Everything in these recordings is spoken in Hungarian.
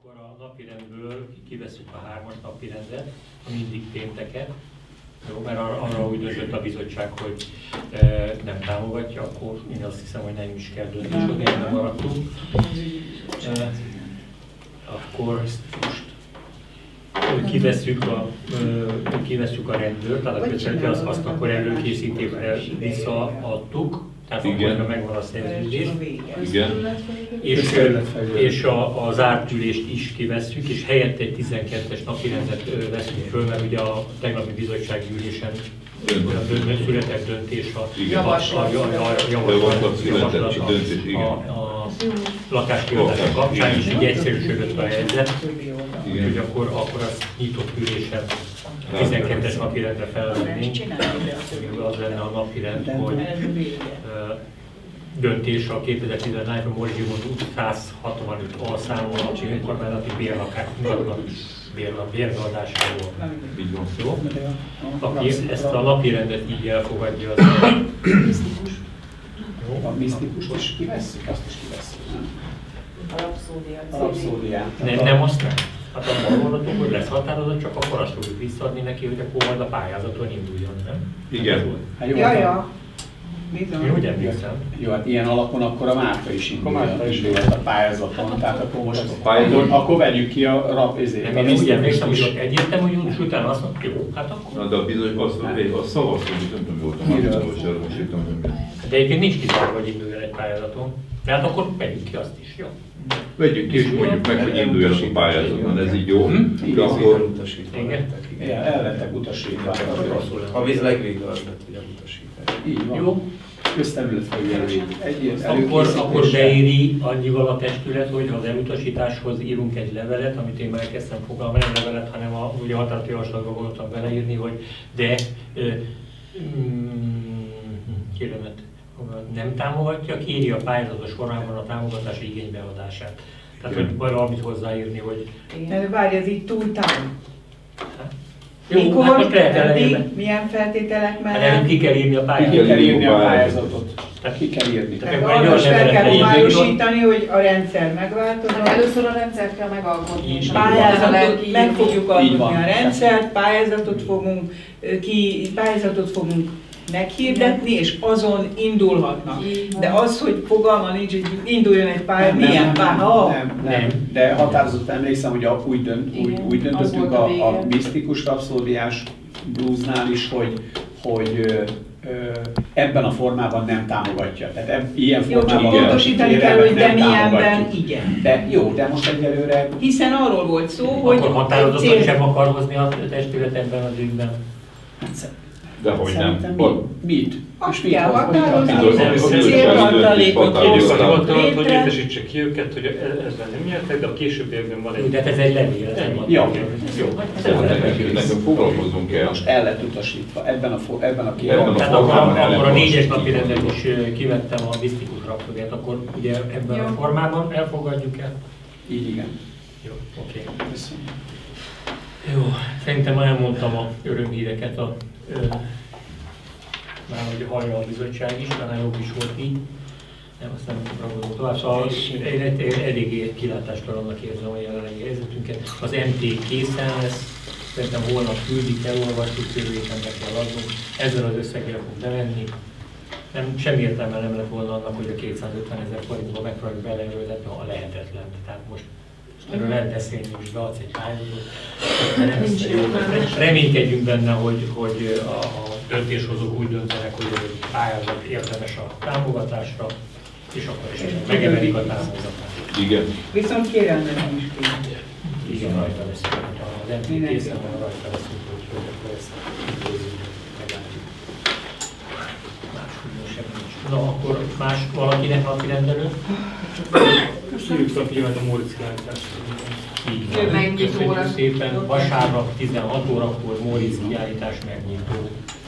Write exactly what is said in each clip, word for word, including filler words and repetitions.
Akkor a napirendből kiveszünk a hármas napirendet, a mindig pénteket. Jó, mert arra, arra úgy döntött a bizottság, hogy e, nem támogatja, akkor én azt hiszem, hogy nem is kell döntéshozni, nem maradtunk. E, akkor most kivesszük a, kivesszük a rendből, tehát a közvetlenül azt, azt akkor előkészítésre visszaadtuk, tehát akkor megvan a szerződés. Igen. És, és a, az zárt ülést is kivesszük, és helyette egy tizenkettes napirendet veszünk föl, mert ugye a tegnapi bizottsági ülésen született döntés a javaslat a lakáskiadások kapcsán, és így egyszerűsödött a helyzet, úgyhogy akkor, akkor azt nyitott ülésen a tizenkettes napirendre felvennénk, az lenne a napirend, hogy döntés a kétezer-tizenháromban Morzsimon út száz hatvanöt A számú önkormányzati bérlakásnak bérbeadásáról. Jó? Aki ezt a napirendet így elfogadja, az misztikus. A misztikust is kivesszük, azt is kivesszük. A rapszódiát. A rapszódiát. Nem, nem azt nem. Hát abban voltatunk, hogy lesz határozat, csak akkor azt fogjuk visszaadni neki, hogy akkor majd a pályázaton induljon, nem? Igen. Hát jó, ja, ja. Én úgy emlékszem. Jó, hát ilyen alapon akkor a Márta is indulhat a pályázaton, tehát akkor most pályázat... akkor vegyük ki a rap ezért. Nem, én úgy emlékszem, hogy ott egyértelmű jut, és utána azt mondta, jó, hát akkor... Na, de a bizony, azt a szavaztunk, hogy nem tudom, volt a Márta, és arra most írtam, hogy de egyébként nincs kizárva, hogy induljon egy pályázaton. De hát akkor vegyük ki azt is, jó? Vegyük ki, és mondjuk meg, hogy induljanak a pályázaton, ez így jó. De akkor... Igen, el lettek utasítva. A víz legvége az lett, hogy elutasítani. Így van. Jó. Közterület felügyelő. Akkor, akkor beéri annyival a testület, hogy az elutasításhoz írunk egy levelet, amit én már elkezdtem fogalmazni, nem levelet, hanem a, ugye a határozati javaslatban voltam beleírni, hogy de mm, kérem, nem támogatja, kéri a pályázatos formában a támogatási igénybeadását. Tehát, hogy valamit hozzáírni, hogy... Igen. Várj, ez így túl távol. Jó, mikor, hát most lehet eddig, milyen feltételek mellett? Hát előbb ki kell írni a pályázatot. Ki kell írni a pályázatot. Tehát ki kell írni. Tehát arra is fel kell homályosítani, hogy a rendszer megváltozott. Hát először a rendszert kell megalkotni. Pályázatot, meg fogjuk alkotni a rendszert, pályázatot fogunk, ki, pályázatot fogunk meghirdetni, és azon indulhatnak. De az, hogy fogalma nincs, hogy induljon egy pályázat, milyen pályázat? Nem, nem, de határozott emlékszem, hogy a, úgy, dönt, úgy, úgy döntöttük a, a misztikus rapszódiás bluesnál is, hogy, hogy ö, ö, ebben a formában nem támogatja. Tehát eb, ilyen jó, formában csak pontosítani kell, hogy de milyenben igen. De jó, de most egyelőre... Hiszen arról volt szó, hogy... Akkor határozottan cél... sem akar hozni a testület ebben az ügyben. Dehogy nem. Mi? Mit? Azt kell határozni, hogy céltartalékot hogy értesítse ki őket, hogy ezben nem nyertek, de a későbbiekben van egy... De ez egy levél. Jó. Jó. Nekünk foglalkozunk el. Most el lett utasítva ebben a, ebben a kérdésben. Tehát akkor, akkor a négyes napi rendet is kivettem a misztikus rapszódiát, akkor ugye ebben a formában elfogadjuk el? Így igen. Jó, oké. Okay. Köszönöm. Jó, szerintem elmondtam a örömhíreket a Ö, már hogy hallja a bizottság is, talán jobb is volt így. Nem, azt nem ragadom tovább. Szóval én eléggé kilátástalannak érzem a jelenlegi helyzetünket. Az em té készen lesz, szerintem holnap küldik, elolvasjuk, jövő héten be kell adnunk. Ezzel az összeggel fog bevenni. Nem, semmi értelme nem lett volna annak, hogy a kétszázötven ezer forintba megpróbáljuk beleöltetni, ha lehetetlen. Tehát most erről lehet beszélni, hogy beadsz egy pályázatot. Reménykedjünk benne, hogy, hogy a, a döntéshozók úgy döntenek, hogy a pályázat érdemes a támogatásra, és akkor esetleg megemelik a támogatást. Igen. Viszont kérelmezem is kérem. Igen, rajta leszünk. Az em té készen van, rajta leszünk, hogy akkor ezt meglátjuk. Más úgy sem nincs. Na, akkor más valakinek napi rendelő? Hívjuk a pillanat a Móricz kiállítást. Így van. Köszönjük szépen. Vasárnap tizenhat órakor Móricz kiállítás megnyitó.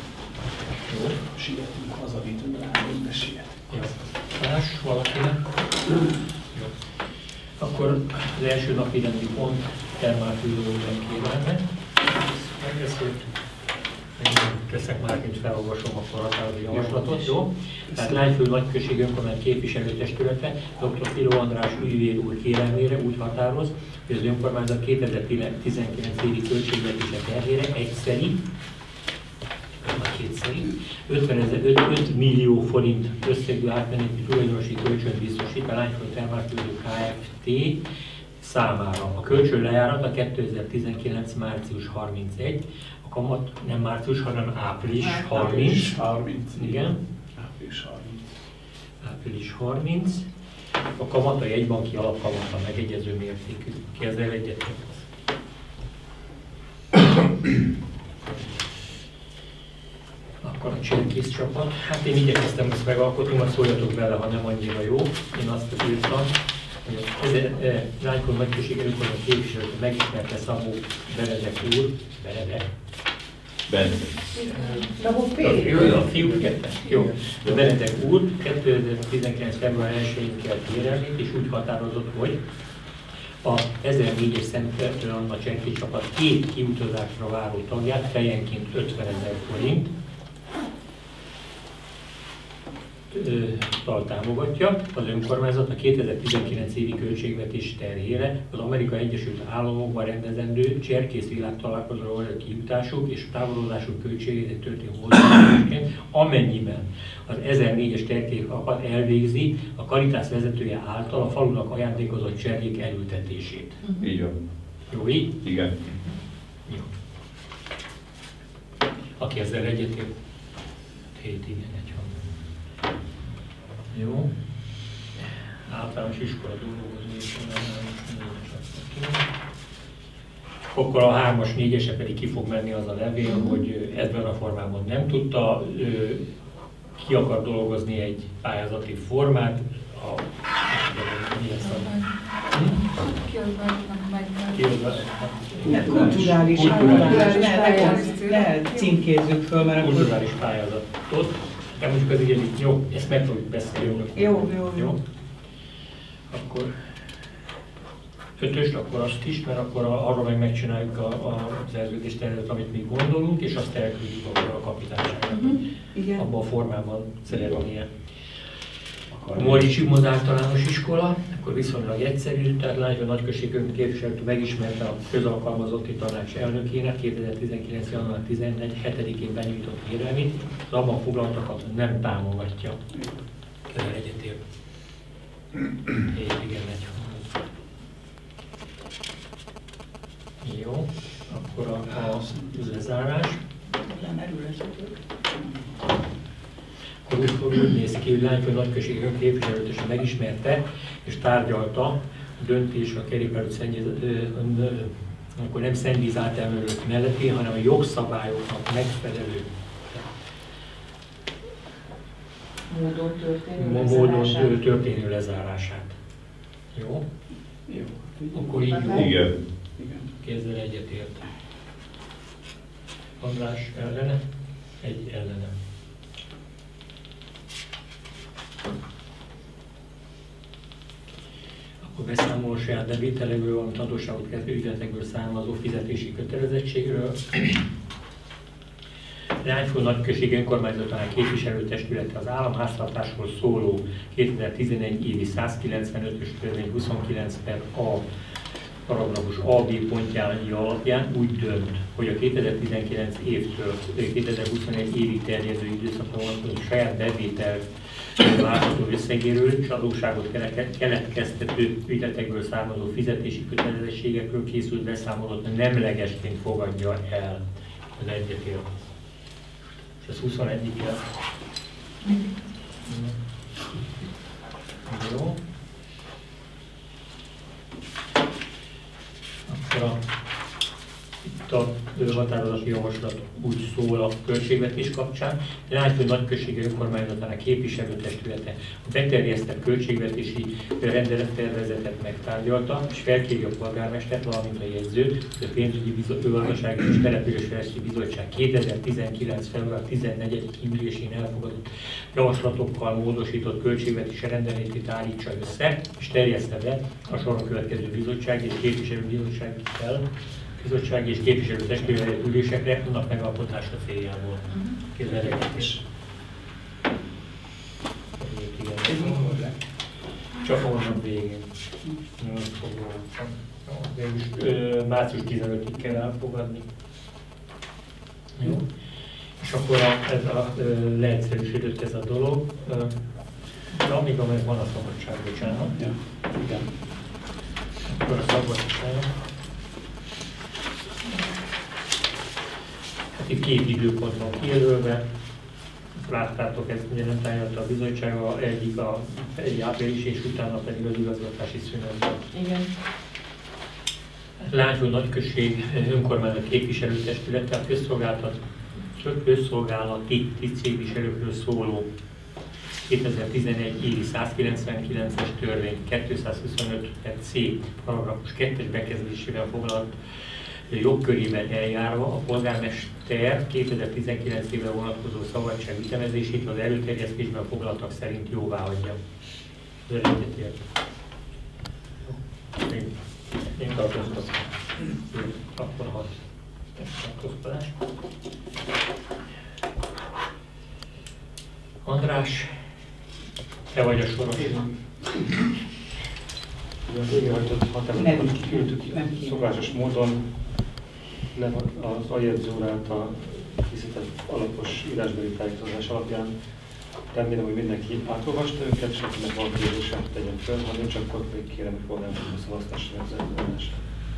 Jó. Sietünk, hazavitunk rá, hogy ne sietünk. Más valakinek? Jó. Akkor az első napi rendi pont termálfűző kérelme. Megbeszéltük. Teszek már, mint felolvasom akkor határozó javaslatot, jó? Tehát Lányföld Nagyközség Önkormányzat Képviselőtestülete doktor Filó András ügyvéd úr kérelmére úgy határoz, hogy az önkormányzat kétezer-tizenkilenc évi költségvetése terhére egyszeri, vagy kétszeri, öt millió forint összegű átmeneti tulajdonosi kölcsönt biztosít a Lányföld Termálföldő Kft. Számára. A kölcsön lejárata kétezer-tizenkilenc. március harmincegy, a kamat nem március, hanem április harminc. harminc. Igen. Április harminc. április harminc. A kamat a jegybanki alapkamata megegyező mértékű. Ki ezzel egyetért? Akkor a cserkész csapat. Hát én igyekeztem ezt megalkotni, majd szóljatok bele, ha nem annyira jó. Én azt írtam, hogy ez Lányföld Nagyközség Önkormányzat képviselője megismerte Szabó Benedek úr, Benedek. Bence. Szabó Jó, a fiú kettes. Jó. A Benedek úr kétezer-tizenkilenc. február elsején kelt kérelmét, és úgy határozott, hogy a ezernégyes Szentfertő Anna cserkész csapat két kiutazásra váró tagját fejenként ötvenezer forint tal támogatja. Az önkormányzat a kétezer-tizenkilenc évi költségvetés terhére az Amerikai Egyesült Államokban rendezendő cserkész világtalálkozóra való kijutásuk és a távolodásuk költségét történő hozzájárulásként, amennyiben az ezernégyes cserkészcsapat elvégzi a Caritas vezetője által a falunak ajándékozott cserkék elültetését. Így van. Jó így? Igen. Jó. Aki ezzel egyetért? Hét igen, egy hang. Jó. Általános iskola dolgozó. Akkor a hármas, négyese pedig ki fog menni az a levél, uh-huh. hogy ebben a formában nem tudta, ő, ki akar dolgozni egy pályázati formát. A, mi lesz a... Kulturális pályázatot. Ne címkézzük föl, mert akkor... Kulturális pályázatot. De mondjuk az igen, jó, ezt meg fogjuk beszélni. Jó, jó, jó. Akkor ötöst, akkor azt is, mert akkor a, arra meg megcsináljuk a, a szerződést előtt, amit mi gondolunk, és azt elküldjük akkor a kapitányságnak, uh-huh. abban a formában szeretnél. A Móricz Immoz általános iskola, akkor viszonylag egyszerű, tehát Lányföld Nagyközség Önkormányzat képviselőt megismerte a közalkalmazotti tanács elnökének kétezer-tizenkilenc. január tizenegyedikén hetedikén benyújtott kérelmét, az abban foglaltakat nem támogatja. Közel egyetért. Igen, egy jó, akkor a, a lezárás. Akkor úgy, úgy néz ki, hogy Lányföld Nagyközség Önkormányzat megismerte és tárgyalta a döntés a kerékpárút szennyező, akkor nem szennyvíz átemelők melletti, hanem a jogszabályoknak megfelelő módon történő módon lezárását. történő lezárását. Jó? Jó. Akkor így jó. Igen. Kézzel egyetért. András ellene? Egy ellene. Akkor beszámol a saját bevételekből, valamint adósságot kezdő ügyletekből származó fizetési kötelezettségről. Lányföld Nagyközség Önkormányzatának képviselőtestülete az államháztartásról szóló kétezer-tizenegy évi százkilencvenötös törvény huszonkilenc per A paragrafus A B pontjai alapján úgy dönt, hogy a kétezer-tizenkilenc évtől kétezer-huszonegy évi terjedő időszakra vonatkozó saját bevétel várható összegéről és adósságot keletkeztető ügyletekből származó fizetési kötelezettségekről készült beszámolót nemlegesként fogadja el. Ez egyetért. És ez huszonegyikre. Jó. Akkor a, itt a határozati javaslat úgy szól a költségvetés kapcsán. Lányföld Nagyközség Önkormányzatának képviselőtestülete a beterjesztett költségvetési rendelettervezetet megtárgyalta, és felkéri a polgármestert, valamint a jegyzőt, hogy a pénzügyi gazdasági és településfejlesztési bizottság kétezer-tizenkilenc. február tizennegyediki ülésén elfogadott javaslatokkal módosított költségvetési rendeletét állítsa össze, és terjeszte be a soron következő bizottság és képviselőbizottság fel bizottsági és képviselőtestületi ülésekre annak megalkotása céljából. Kézzelégítés. Csak a hónap végén. március tizenötödikéig kell elfogadni. Jó. És akkor a, ez a, leegyszerűsödött ez a dolog. De amíg amíg van a szabadság, bocsánat. Ja. Igen. Akkor a szabadság. Hát itt két időpont van kijelölve. Láttátok, ez ugye nem tárgyalta a bizottsága, egyik a egy április és utána pedig az igazgatási szünetben. Igen. Lányföld Nagyközség önkormányzat képviselőtestület, tehát közszolgáltat, közszolgálati tisztségviselőkről szóló kétezer-tizenegy évi százkilencvenkilences törvény kétszázhuszonöt C paragrafus kettes bekezdésével foglalt jogkörében eljárva a polgármester kétezer-tizenkilenc évre vonatkozó szabadság ütemezését az előterjesztésben foglaltak szerint jóváhagyja. Az egyetért. Én tartoztam. Akkor hat. Tartózkodás. András, te vagy a soros. A végrehajtott határozatot kiküldtük szokásos módon, le az aljegyző úr által készített alapos írásbeli tájékoztatás alapján. Remélem, hogy mindenki átolvasta őket, és akinek van kérdése, tegyen föl, ha nincs, akkor még kérem, hogy polgármester szavaztassam ezzel az ellenest.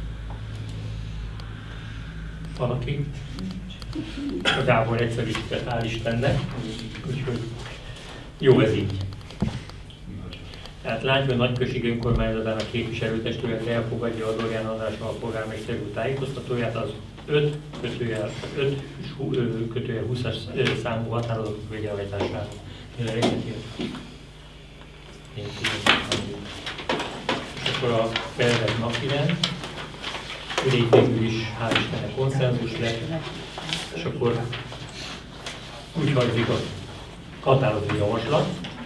Valaki? Igazából egyszerűsített, hál' Istennek, úgyhogy jó ez így. Tehát Lányföld Nagyközség önkormányzatának képviselőtestülete elfogadja az Orján András a polgármester úr tájékoztatóját az öt kötőjel húszas számú határozatok végrehajtására. És akkor a felvett napirend, idég végül is hál' Istennek konszenzus lett, és akkor úgy hajzik a határozó javaslat.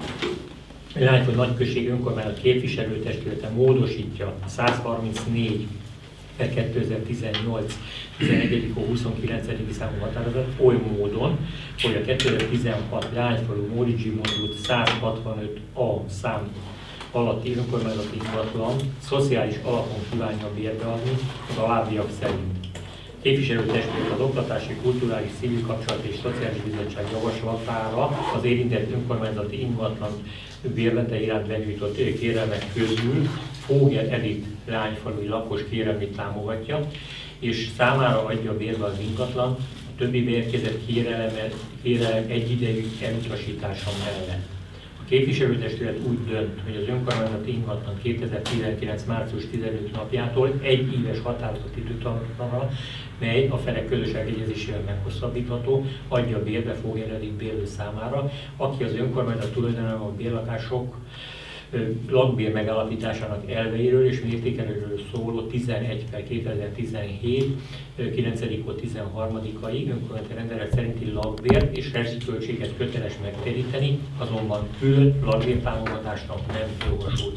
A Lányföld Nagyközség önkormányzat képviselőtestülete módosítja a százharmincnégy per kétezer-tizennyolc tizenegyedik hó huszonkilencedik számú határozat oly módon, hogy a kétezer-tizenhat Lányföld Móri Zsigmond út száz hatvanöt A szám alatti önkormányzati ingatlan szociális alapon kívánja bérbeadni az alábbiak szerint. Képviselőtestület az Oktatási, Kulturális, Civil Kapcsolat és Szociális Bizottság javaslatára az érintett önkormányzati ingatlan bérlete iránt benyújtott kérelmek közül Fogel Edith lányfalui lakos kérelmét támogatja, és számára adja bérbe az ingatlan, a többi beérkezett kérelem egyidejű elutasítása mellett. A képviselőtestület úgy dönt, hogy az önkormányzati ingatlan kétezer-tizenkilenc március tizenötödike napjától egy éves határozati időtartamra, mely a felek közös megegyezésével meghosszabbítható, adja bérbe Fogel Edith bérlő számára, aki az önkormányzat tulajdonában a bérlakások lakbér megállapításának elveiről és mértékeléről szóló tizenegy per kétezer-tizenhét kilencedik hó tizenharmadikai önkormányzati rendelet szerinti lakbért és rezsiköltséget köteles megtéríteni, azonban külön lakbértámogatásnak nem jogosult.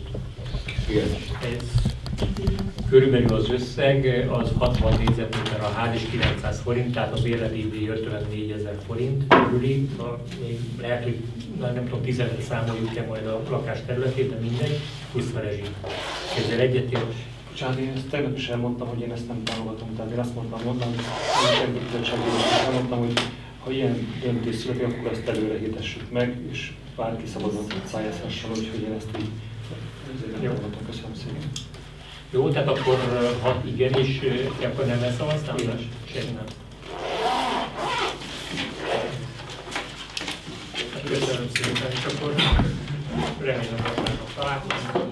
Ez körülbelül az összeg az hatvan négyzetméter a ház és kilencszáz forint, tehát a bérleti díj ötvennégyezer forint körüli, még lehet, hogy nem tudom, tizenöt számoljuk-e majd a lakás területét, de mindegy, plusz a rezsi. Ezzel egyetért. Bocsánat, én ezt tegnap is elmondtam, hogy én ezt nem támogatom, tehát én azt mondtam, mondtam, hogy én elmondtam, hogy ha ilyen döntés születik, akkor ezt előre hirdessük meg, és bárki szabadon pályázhasson, úgyhogy én ezt így ezért nem támogatom. Köszönöm szépen. Jó, tehát akkor hat igen, és akkor nem lesz szavaztam? Semmi nem. Köszönöm szépen, és akkor remélem, hogy találkozunk.